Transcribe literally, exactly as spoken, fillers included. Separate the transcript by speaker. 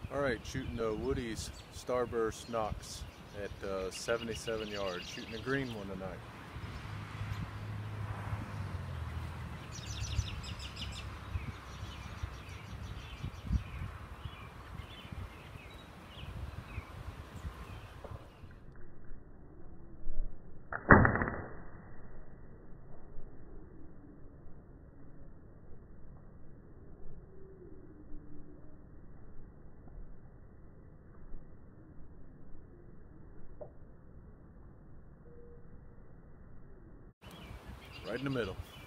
Speaker 1: All right, shooting the Woody's Starburst Knox at uh, seventy-seven yards. Shooting a green one tonight. Right in the middle.